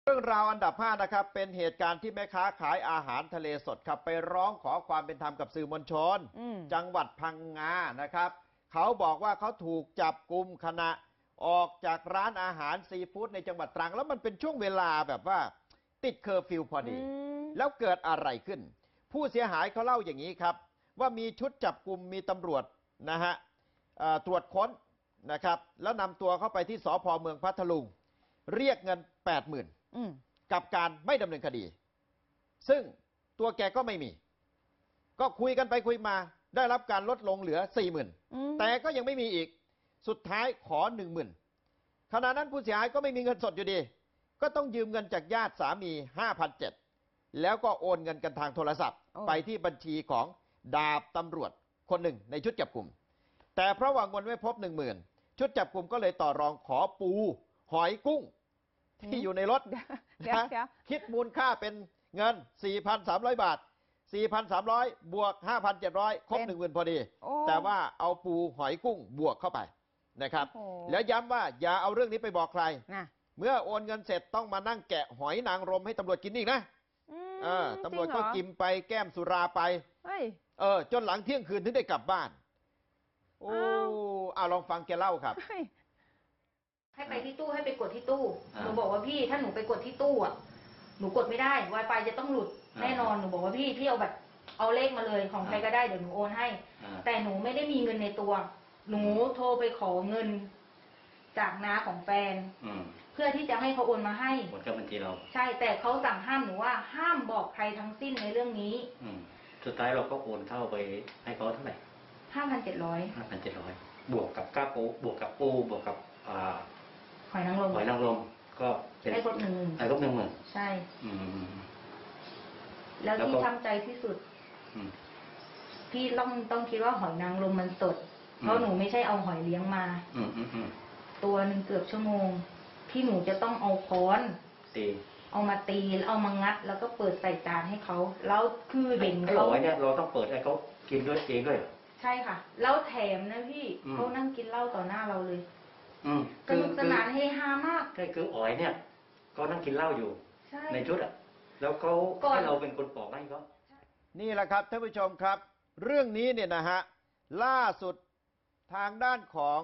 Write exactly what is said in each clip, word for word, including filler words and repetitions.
เรื่องราวอันดับห้านะครับเป็นเหตุการณ์ที่แม่ค้าขายอาหารทะเลสดครับไปร้องขอความเป็นธรรมกับสื่อมวลชนจังหวัดพังงานะครับเขาบอกว่าเขาถูกจับกุมขณะออกจากร้านอาหารซีฟู้ดในจังหวัดตรังแล้วมันเป็นช่วงเวลาแบบว่าติดเคอร์ฟิวพอดีแล้วเกิดอะไรขึ้นผู้เสียหายเขาเล่าอย่างนี้ครับว่ามีชุดจับกุมมีตำรวจนะฮะตรวจค้นนะครับแล้วนำตัวเข้าไปที่สภ.เมืองพัทลุงเรียกเงิน แปดหมื่นกับการไม่ดำเนินคดีซึ่งตัวแกก็ไม่มีก็คุยกันไปคุยมาได้รับการลดลงเหลือ สี่หมื่น แต่ก็ยังไม่มีอีกสุดท้ายขอ หนึ่งหมื่น ขณะนั้นผู้เสียหายก็ไม่มีเงินสดอยู่ดีก็ต้องยืมเงินจากญาติสามี ห้าพันเจ็ดร้อย แล้วก็โอนเงินกันทางโทรศัพท์ไปที่บัญชีของดาบตำรวจคนหนึ่งในชุดจับกุมแต่เพราะว่าเงินไม่พบ หนึ่งหมื่น ชุดจับกุมก็เลยต่อรองขอปูหอยกุ้งที่อยู่ในรถนะคิดมูลค่าเป็นเงิน สี่พันสามร้อย บาท สี่พันสามร้อย บวก ห้าพันเจ็ดร้อย ครบ หนึ่งหมื่น พอดีแต่ว่าเอาปูหอยกุ้งบวกเข้าไปนะครับแล้วย้ำว่าอย่าเอาเรื่องนี้ไปบอกใครเมื่อโอนเงินเสร็จต้องมานั่งแกะหอยนางรมให้ตำรวจกินอีกนะตำรวจก็กินไปแก้มสุราไปเออจนหลังเที่ยงคืนถึงได้กลับบ้านโอ้เอาลองฟังแกเล่าครับให้ไปที่ตู้ให้ไปกดที่ตู้หนูบอกว่าพี่ถ้าหนูไปกดที่ตู้อ่ะหนูกดไม่ได้ Wi-Fi จะต้องหลุดแน่นอนหนูบอกว่าพี่พี่เอาแบบเอาเลขมาเลยของใครก็ได้เดี๋ยวหนูโอนให้แต่หนูไม่ได้มีเงินในตัวหนูโทรไปขอเงินจากน้าของแฟนเพื่อที่จะให้เขาโอนมาให้หมดกับบัญชีเราใช่แต่เขาสั่งห้ามหนูว่าห้ามบอกใครทั้งสิ้นในเรื่องนี้สุดท้ายเราก็โอนเข้าไปให้เขาเท่าไหร่ห้าพันเจ็ดร้อยห้าพันเจ็ดร้อยบวกกับก้าปูบวกกับปูบวกกับหอยนางรมหอยนางรมก็ได้ครบหนึ่งหมื่นได้ครบหนึ่งหมื่นใช่แล้วที่ทำใจที่สุดพี่ต้องต้องคิดว่าหอยนางรมมันสดเพราะหนูไม่ใช่เอาหอยเลี้ยงมาตัวหนึ่งเกือบชั่วโมงที่หนูจะต้องเอาค้อนตีเอามาตีเอามางัดแล้วก็เปิดใส่จานให้เขาแล้วคือเห็นเขาไอ้เนี่ยเราต้องเปิดให้เขากินด้วยเองด้วยใช่ค่ะแล้วแถมนะพี่เขานั่งกินเหล้าต่อหน้าเราเลยสนุกสนานเฮฮามากใช่คืออ๋อยเนี่ยก็นั่งกินเหล้าอยู่ในชุดอ่ะแล้วเขาให้เราเป็นคนปอกให้เขานี่แหละครับท่านผู้ชมครับเรื่องนี้เนี่ยนะฮะล่าสุดทางด้านของ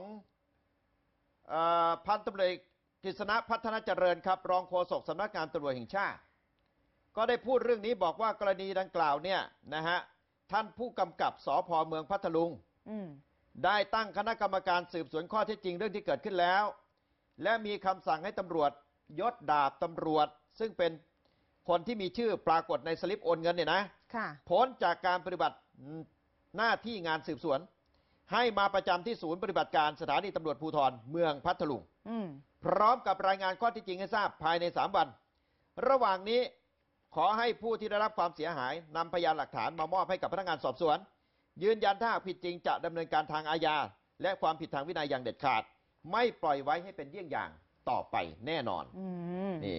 พันตำรวจกฤษณะพัฒนาเจริญครับรองโฆษกสำนักงานตำรวจแห่งชาติก็ได้พูดเรื่องนี้บอกว่ากรณีดังกล่าวเนี่ยนะฮะท่านผู้กำกับสภ.เมืองพัทลุงได้ตั้งคณะกรรมการสืบสวนข้อเท็จจริงเรื่องที่เกิดขึ้นแล้วและมีคำสั่งให้ตำรวจยศดาบตำรวจซึ่งเป็นคนที่มีชื่อปรากฏในสลิปโอนเงินเนี่ยนะพ้นจากการปฏิบัติหน้าที่งานสืบสวนให้มาประจำที่ศูนย์ปฏิบัติการสถานีตำรวจภูธรเมืองพัทลุงพร้อมกับรายงานข้อเท็จจริงให้ทราบภายในสามวันระหว่างนี้ขอให้ผู้ที่ได้รับความเสียหายนำพยานหลักฐานมามอบให้กับพนักงานสอบสวนยืนยันถ้าผิดจริงจะดำเนินการทางอาญาและความผิดทางวินัยอย่างเด็ดขาดไม่ปล่อยไว้ให้เป็นเยี่ยงอย่างต่อไปแน่นอนนี่